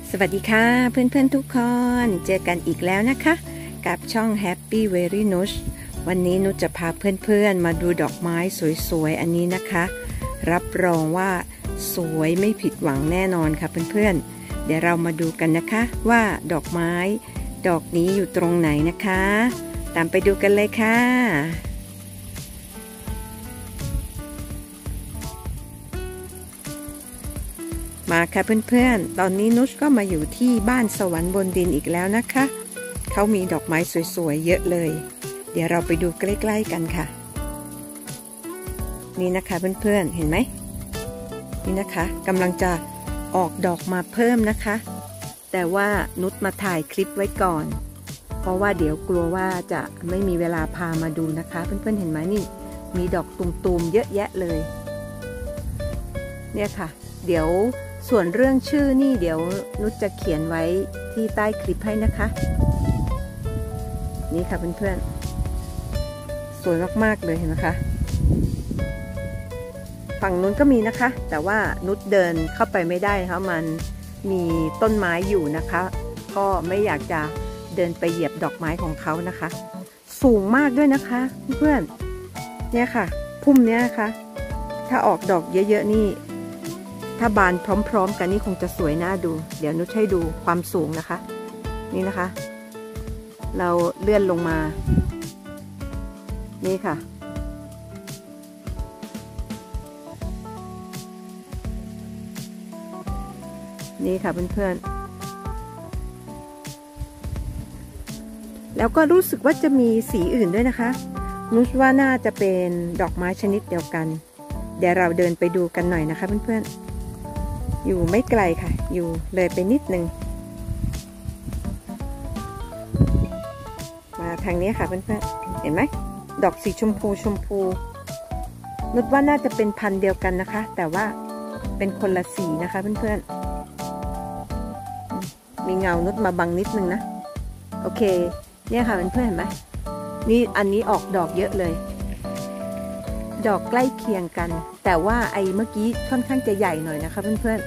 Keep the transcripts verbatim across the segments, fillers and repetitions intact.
สวัสดีค่ะเพื่อนๆทุกคนเจอกันอีกแล้วนะคะกับช่อง Happy Very Nush วันนี้นุชจะพาเพื่อนๆมาดูดอกไม้สวยๆอันนี้นะคะรับรองว่าสวยไม่ผิดหวังแน่นอนค่ะเพื่อนๆเดี๋ยวเรามาดูกันนะคะว่าดอกไม้ดอกนี้อยู่ตรงไหนนะคะตามไปดูกันเลยค่ะมาค่ะเพื่อนๆตอนนี้นุชก็มาอยู่ที่บ้านสวรรค์บนดินอีกแล้วนะคะเขามีดอกไม้สวยๆเยอะเลยเดี๋ยวเราไปดูใกล้ๆกันค่ะนี่นะคะเพื่อนๆเห็นไหมนี่นะคะกำลังจะออกดอกมาเพิ่มนะคะแต่ว่านุชมาถ่ายคลิปไว้ก่อนเพราะว่าเดี๋ยวกลัวว่าจะไม่มีเวลาพามาดูนะคะเพื่อนๆเห็นไหมนี่มีดอกตุ่มๆเยอะแยะเลยเนี่ยค่ะเดี๋ยวส่วนเรื่องชื่อนี่เดี๋ยวนุชจะเขียนไว้ที่ใต้คลิปให้นะคะนี่ค่ะเพื่อนๆสวยมากๆเลยเห็นไหมคะฝั่งนู้นก็มีนะคะแต่ว่านุชเดินเข้าไปไม่ได้เพราะมันมีต้นไม้อยู่นะคะก็ไม่อยากจะเดินไปเหยียบดอกไม้ของเขานะคะสูงมากด้วยนะคะเพื่อนๆเนี่ยค่ะพุ่มเนี้ยนะคะถ้าออกดอกเยอะๆนี่ถ้าบานพร้อมๆกันนี่คงจะสวยน่าดูเดี๋ยวนุชให้ดูความสูงนะคะนี่นะคะเราเลื่อนลงมานี่ค่ะนี่ค่ะเพื่อนๆแล้วก็รู้สึกว่าจะมีสีอื่นด้วยนะคะนุชว่าน่าจะเป็นดอกไม้ชนิดเดียวกันเดี๋ยวเราเดินไปดูกันหน่อยนะคะเพื่อนๆอยู่ไม่ไกลค่ะอยู่เลยไปนิดนึงมาทางนี้ค่ะเพื่อนๆเห็นไหมดอกสีชมพูชมพูนุชว่าน่าจะเป็นพันธุ์เดียวกันนะคะแต่ว่าเป็นคนละสีนะคะเพื่อนๆมีเงานุชมาบังนิดนึงนะโอเคเนี่ยค่ะเพื่อนๆเห็นไหมนี่อันนี้ออกดอกเยอะเลยดอกใกล้เคียงกันแต่ว่าไอ้เมื่อกี้ค่อนข้างจะใหญ่หน่อยนะคะเพื่อน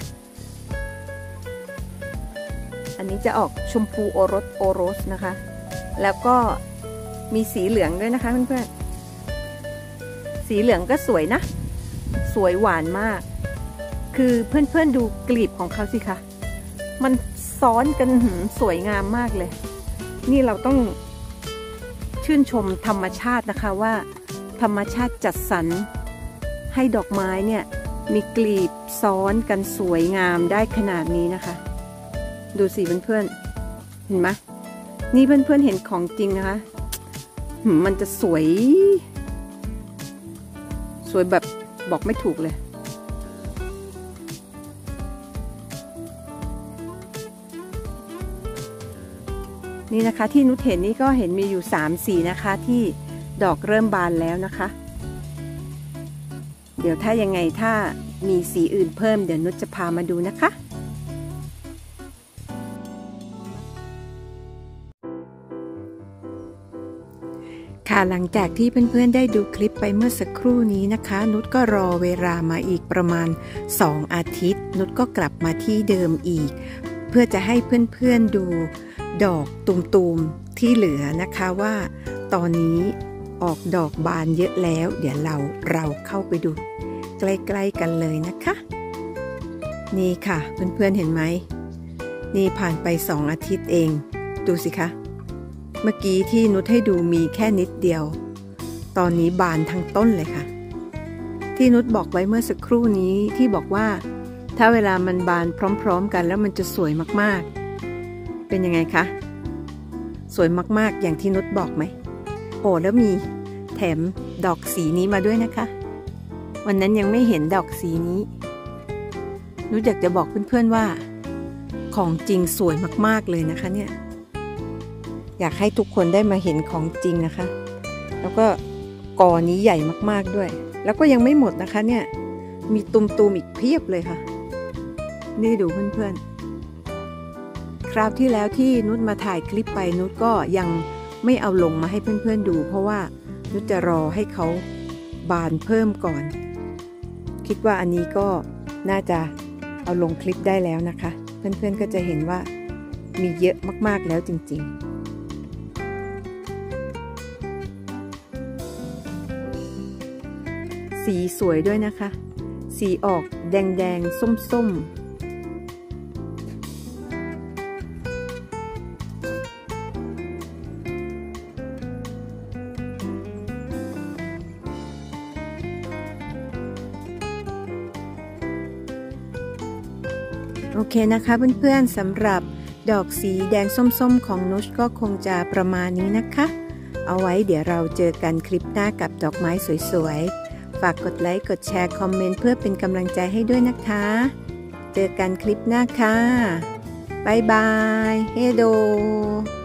ๆอันนี้จะออกชมพูโอรสโอรสนะคะแล้วก็มีสีเหลืองด้วยนะคะเพื่อนๆสีเหลืองก็สวยนะสวยหวานมากคือเพื่อนๆดูกลีบของเขาสิคะมันซ้อนกันสวยงามมากเลยนี่เราต้องชื่นชมธรรมชาตินะคะว่าธรรมชาติจัดสรรให้ดอกไม้เนี่ยมีกลีบซ้อนกันสวยงามได้ขนาดนี้นะคะดูสิเพื่อนๆเห็นไหมนี่เพื่อนๆเห็นของจริงนะคะมันจะสวยสวยแบบบอกไม่ถูกเลยนี่นะคะที่นุชเห็นนี่ก็เห็นมีอยู่สามสีนะคะที่ดอกเริ่มบานแล้วนะคะเดี๋ยวถ้ายังไงถ้ามีสีอื่นเพิ่มเดี๋ยวนุชจะพามาดูนะคะค่ะหลังจากที่เพื่อนๆได้ดูคลิปไปเมื่อสักครู่นี้นะคะนุชก็รอเวลามาอีกประมาณสองอาทิตย์นุชก็กลับมาที่เดิมอีกเพื่อจะให้เพื่อนๆดูดอกตุ่มๆที่เหลือนะคะว่าตอนนี้ออกดอกบานเยอะแล้วเดี๋ยวเราเราเข้าไปดูใกล้ๆกันเลยนะคะนี่ค่ะเพื่อนๆเห็นไหมนี่ผ่านไปสองอาทิตย์เองดูสิคะเมื่อกี้ที่นุชให้ดูมีแค่นิดเดียวตอนนี้บานทั้งต้นเลยค่ะที่นุชบอกไว้เมื่อสักครู่นี้ที่บอกว่าถ้าเวลามันบานพร้อมๆกันแล้วมันจะสวยมากๆเป็นยังไงคะสวยมากๆอย่างที่นุชบอกไหมโอ้แล้วมีแถมดอกสีนี้มาด้วยนะคะวันนั้นยังไม่เห็นดอกสีนี้นุชอยากจะบอกเพื่อนๆว่าของจริงสวยมากๆเลยนะคะเนี่ยอยากให้ทุกคนได้มาเห็นของจริงนะคะแล้วก็กอนี้ใหญ่มากๆด้วยแล้วก็ยังไม่หมดนะคะเนี่ยมีตุ่มๆอีกเพียบเลยค่ะนี่ดูเพื่อนๆคราวที่แล้วที่นุชมาถ่ายคลิปไปนุชก็ยังไม่เอาลงมาให้เพื่อนๆดูเพราะว่านุชจะรอให้เขาบานเพิ่มก่อนคิดว่าอันนี้ก็น่าจะเอาลงคลิปได้แล้วนะคะเพื่อนๆก็จะเห็นว่ามีเยอะมากๆแล้วจริงๆสีสวยด้วยนะคะสีออกแดงๆส้มๆโอเคนะคะเพื่อนๆสำหรับดอกสีแดงส้มๆของนุชก็คงจะประมาณนี้นะคะเอาไว้เดี๋ยวเราเจอกันคลิปหน้ากับดอกไม้สวยๆฝากกดไลค์กดแชร์คอมเมนต์เพื่อเป็นกำลังใจให้ด้วยนะคะเจอกันคลิปหน้าค่ะบ๊ายบายเฮโด